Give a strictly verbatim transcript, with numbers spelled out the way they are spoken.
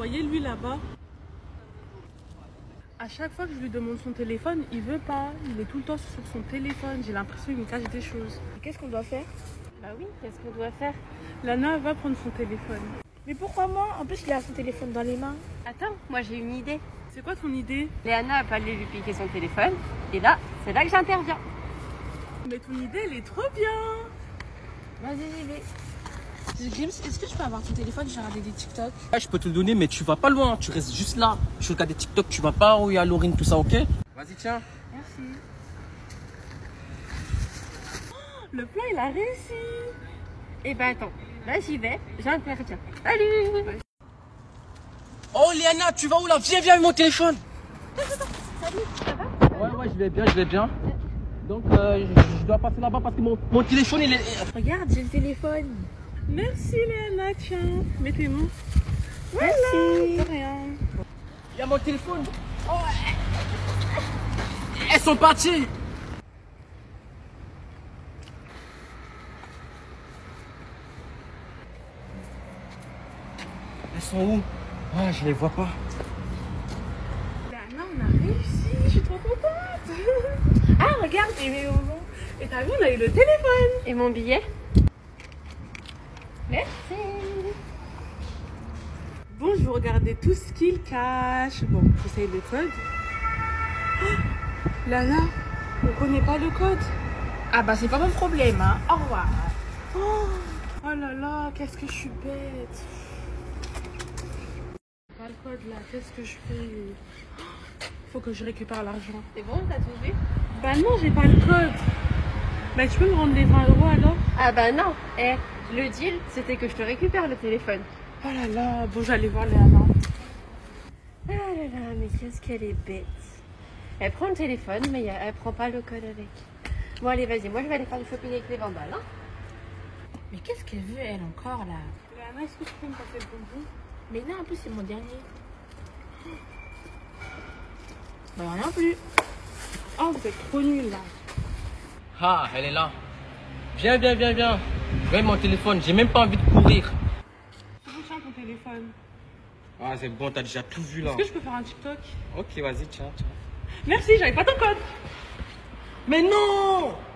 voyez lui là-bas? À chaque fois que je lui demande son téléphone, il veut pas. Il est tout le temps sur son téléphone. J'ai l'impression qu'il me cache des choses. Qu'est-ce qu'on doit faire? Bah oui, qu'est-ce qu'on doit faire? Lana va prendre son téléphone. Mais pourquoi moi? En plus, il a son téléphone dans les mains. Attends, moi j'ai une idée. C'est quoi ton idée? Léana a pas allé lui piquer son téléphone. Et là, c'est là que j'interviens. Mais ton idée, elle est trop bien. Vas-y, j'y vais. James, est-ce que tu peux avoir ton téléphone? J'ai regardé des TikTok. Ouais, je peux te le donner, mais tu vas pas loin. Tu restes juste là. Je regarde des TikTok, tu vas pas où il y a Laurine, tout ça, ok? Vas-y, tiens. Merci. Le plan, il a réussi. Et bah attends, là j'y vais, j'interviens. Salut! Oh, Léana, tu vas où là? Viens, viens avec mon téléphone. Salut, ça va? Ouais, ouais, je vais bien, je vais bien. Donc, euh, je, je dois passer là-bas parce que mon, mon téléphone, il est... Regarde, j'ai le téléphone. Merci Léana, tiens. Mettez-moi. Merci. De rien. Il y a mon téléphone. Oh, elles sont parties. Elles sont où? Ah, je les vois pas. Léana, on a réussi. Je suis trop contente. Ah, regarde, et, et t'as vu, on a eu le téléphone. Et mon billet? Merci! Bon, je vais regarder tout ce qu'il cache. Bon, j'essaye le code. Oh, Lana, on connaît pas le code. Ah bah c'est pas mon problème, hein. Au revoir. Oh, oh là là, qu'est-ce que je suis bête. Pas le code là, qu'est-ce que je fais? Faut que je récupère l'argent. C'est bon, t'as tout vu? Bah non, j'ai pas le code. Bah tu peux me rendre les vingt euros alors? Ah bah non, eh, le deal, c'était que je te récupère le téléphone. Oh là là, bon j'allais voir Léana. Ah là là, mais qu'est-ce qu'elle est bête. Elle prend le téléphone, mais elle prend pas le code avec. Bon allez, vas-y, moi je vais aller faire du shopping avec les vandales, hein. Mais qu'est-ce qu'elle veut, elle, encore, là? Léana, est-ce que tu peux me passer le bonbon? Mais non, en plus, c'est mon dernier. Bah rien plus. Oh, vous êtes trop nuls là. Ah, elle est là. Viens, viens, viens, viens. Ouais, mon téléphone, j'ai même pas envie de courir. C'est bon, tiens ton téléphone. Ah, c'est bon, t'as déjà tout vu là. Est-ce que je peux faire un TikTok? Ok, vas-y, tiens, tiens. Merci, j'avais pas ton code. Mais non!